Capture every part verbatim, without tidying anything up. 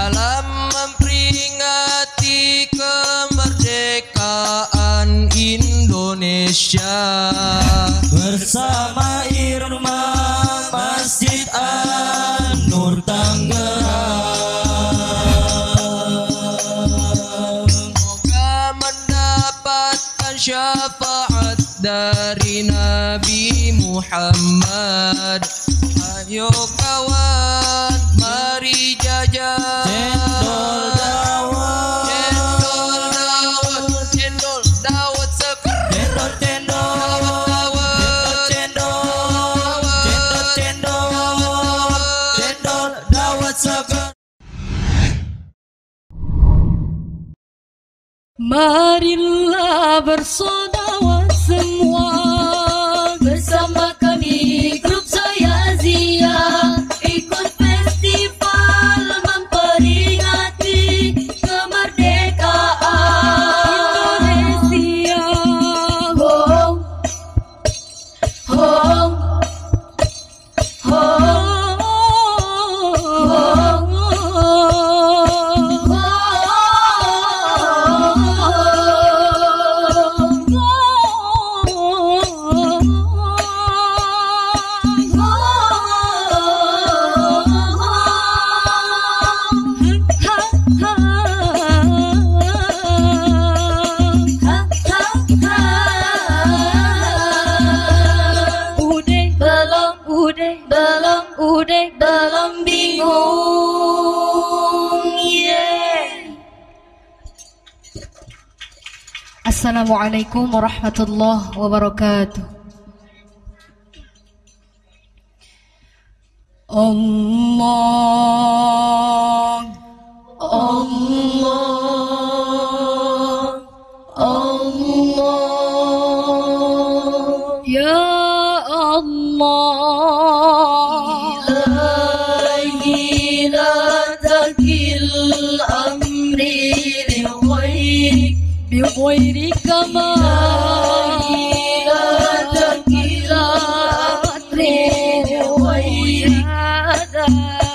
dalam memperingati kemerdekaan Indonesia. Bersama Irma Masjid An-Nur Tangerang, semoga mendapatkan syafaat dari Nabi Muhammad. Ayo kawan, mari jajan cendol dawet, cendol dawet, cendol dawet seger, cendol cendol dawet, cendol cendol cendol cendol dawet seger. Marilah bersolawat semua bersama kami grup Saya Zia, ikut festival memperingati kemerdekaan Indonesia. Hong, hong, hong. Udah belum bingung, yeah. Assalamualaikum warahmatullahi wabarakatuh. Allah, Allah, Allah, ya Allah. بغيرك ما لا تكل أمري وهذا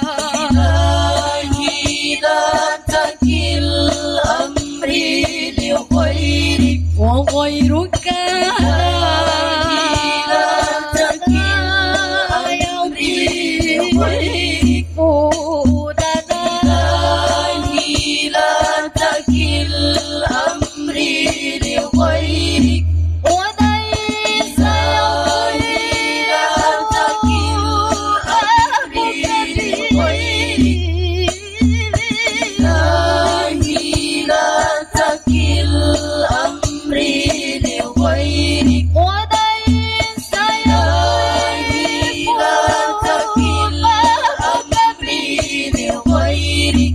إلهي لا تكل أمري لغيرك وغيرك لا تكل أمري لغيرك إلهي لا تكل لغيرك وليس يغير تكل أمري لغيرك إلهي لا تكل أمري لغيرك وليس يغير تكل أمري لغيرك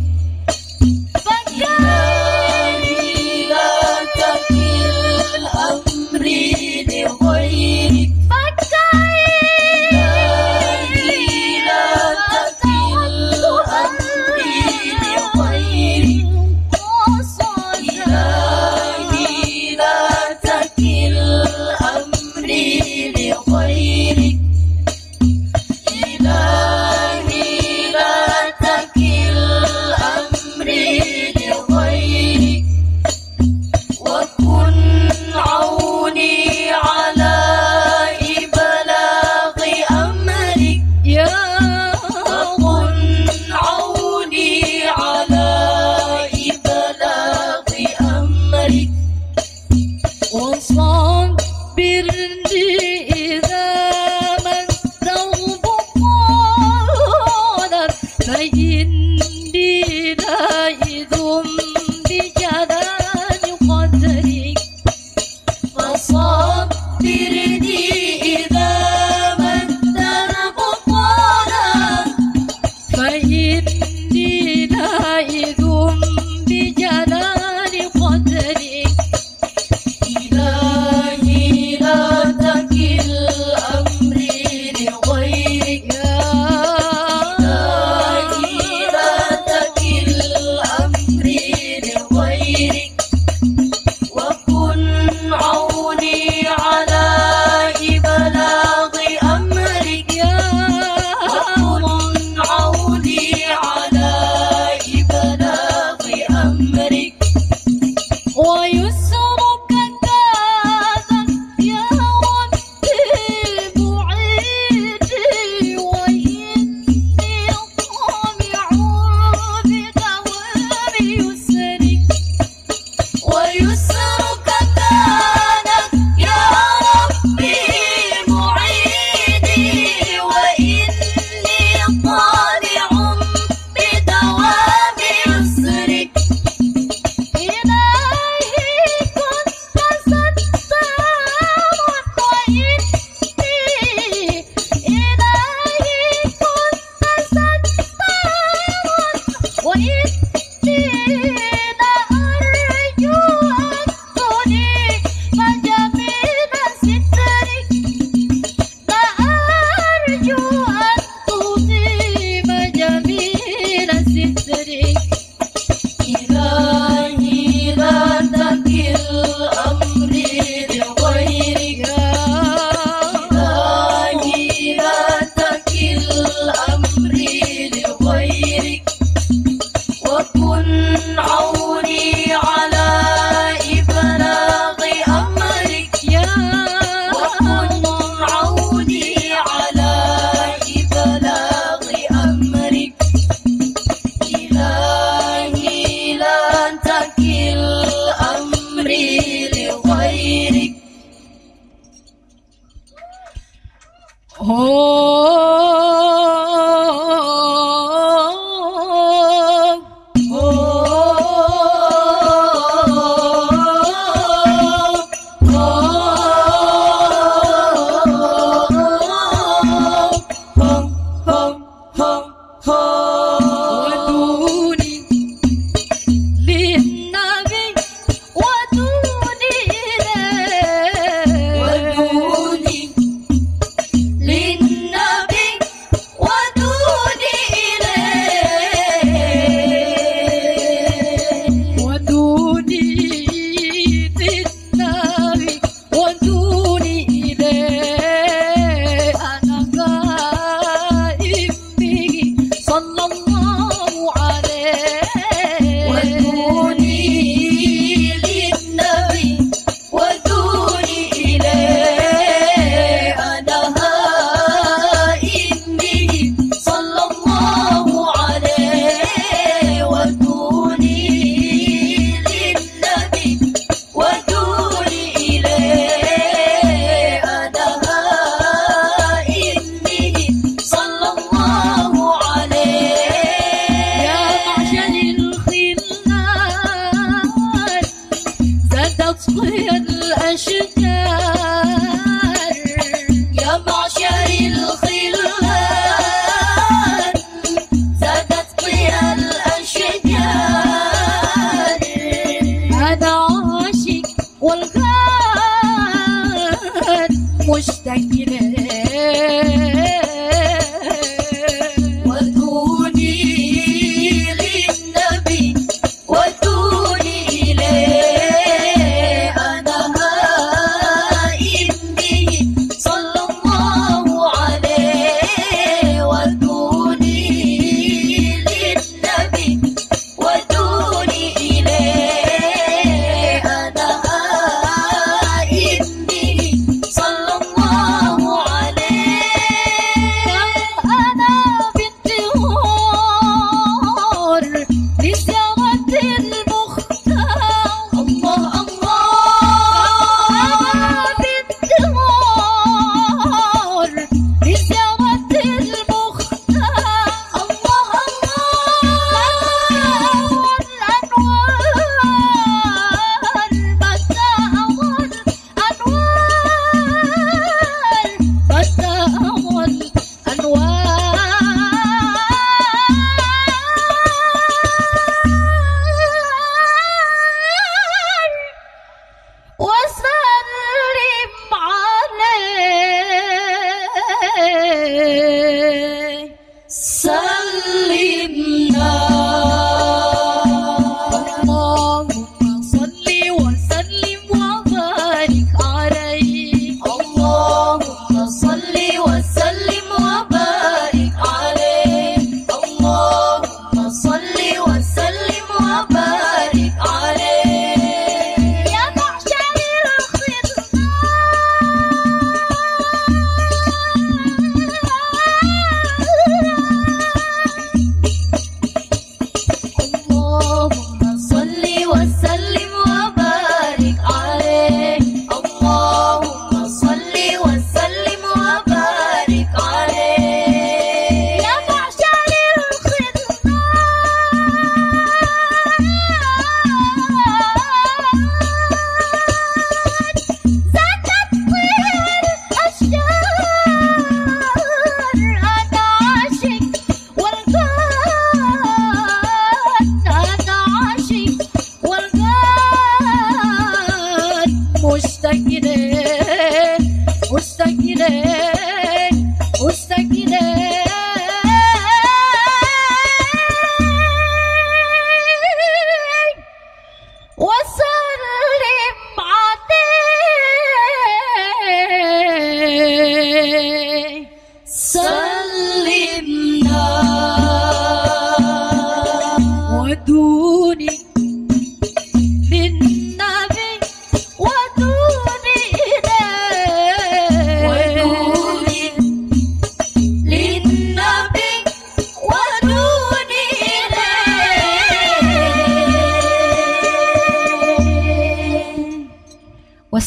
وإني لأرجو أن تنيب جميل سترك لأرجو أن تصيب جميل سترك إلهي لا تكل أمري لغيرك إلهي لا تكل أمري لغيرك وكن عوني على إبلاغ أمرك يا وكن عوني على إبلاغ أمرك إلهي لا تكل أمري لغيرك ودوني للنبي ودوني إليه ودوني للنبي ودوني إليه ودوني للنبي ودوني إليه أنا قائم به صلى الله عليه ودوني للنبي ودوني إليه أنا هائم به صلى الله عليه ودوني للنبي ودوني إليه أنا هائم به صلى الله عليه يا معشر الخلان زادت صيد الأشجار يا معشر الخلان زادت صيد الأشجار أنا عاشق والغاد مشتاق إليه ودوني للنبي ودوني إليه أنا هائم به صلى الله عليه ودوني للنبي ودوني إليه أنا هائم به صلى الله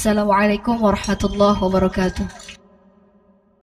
Wassalamualaikum warahmatullahi wabarakatuh.